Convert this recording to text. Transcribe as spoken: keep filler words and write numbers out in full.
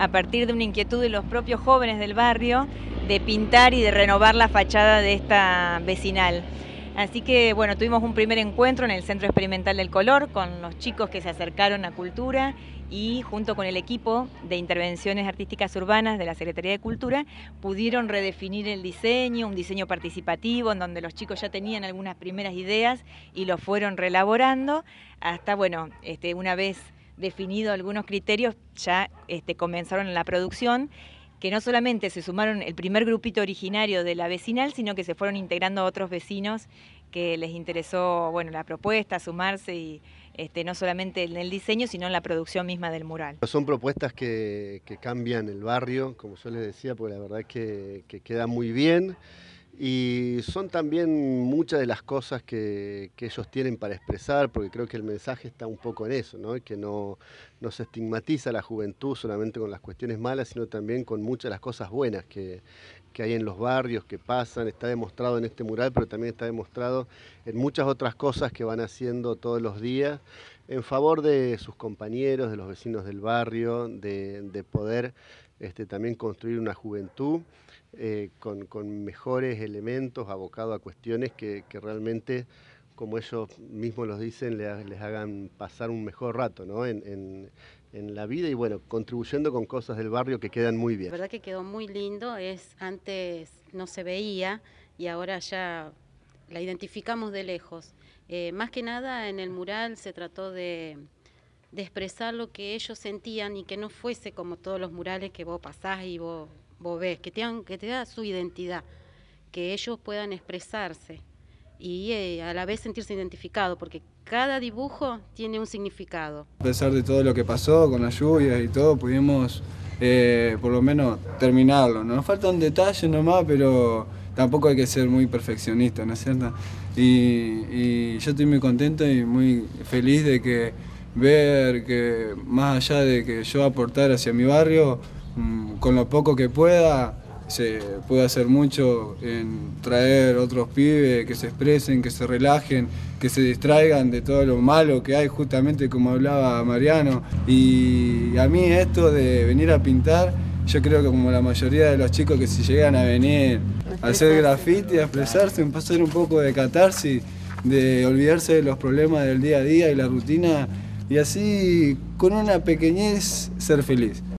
a partir de una inquietud de los propios jóvenes del barrio, de pintar y de renovar la fachada de esta vecinal. Así que, bueno, tuvimos un primer encuentro en el Centro Experimental del Color con los chicos que se acercaron a Cultura y junto con el equipo de intervenciones artísticas urbanas de la Secretaría de Cultura pudieron redefinir el diseño, un diseño participativo en donde los chicos ya tenían algunas primeras ideas y lo fueron reelaborando hasta, bueno, este, una vez definido algunos criterios ya este, comenzaron la producción, que no solamente se sumaron el primer grupito originario de la vecinal, sino que se fueron integrando otros vecinos que les interesó, bueno, la propuesta, sumarse y este, no solamente en el diseño, sino en la producción misma del mural. Son propuestas que, que cambian el barrio, como yo les decía, porque la verdad es que, que queda muy bien. Y son también muchas de las cosas que, que ellos tienen para expresar, porque creo que el mensaje está un poco en eso, ¿no? Que no, no se estigmatiza a la juventud solamente con las cuestiones malas, sino también con muchas de las cosas buenas que, que hay en los barrios, que pasan. Está demostrado en este mural, pero también está demostrado en muchas otras cosas que van haciendo todos los días en favor de sus compañeros, de los vecinos del barrio, de, de poder este, también construir una juventud Eh, con, con mejores elementos, abocado a cuestiones que, que realmente, como ellos mismos los dicen, les, les hagan pasar un mejor rato, ¿no? en, en, en la vida y bueno, contribuyendo con cosas del barrio que quedan muy bien. La verdad que quedó muy lindo, es, antes no se veía y ahora ya la identificamos de lejos. Eh, más que nada en el mural se trató de, de expresar lo que ellos sentían y que no fuese como todos los murales que vos pasás y vos... vos ves, que tengan, que tenga su identidad, que ellos puedan expresarse y eh, a la vez sentirse identificados, porque cada dibujo tiene un significado. A pesar de todo lo que pasó con las lluvias y todo, pudimos eh, por lo menos terminarlo. Nos faltan detalles nomás, pero tampoco hay que ser muy perfeccionista, ¿no es cierto? Y, y yo estoy muy contento y muy feliz de que ver que más allá de que yo aportar hacia mi barrio, con lo poco que pueda, se puede hacer mucho en traer otros pibes que se expresen, que se relajen, que se distraigan de todo lo malo que hay, justamente como hablaba Mariano. Y a mí esto de venir a pintar, yo creo que como la mayoría de los chicos que si llegan a venir a hacer graffiti, a expresarse, a hacer un poco de catarsis, de olvidarse de los problemas del día a día y la rutina, y así con una pequeñez ser feliz.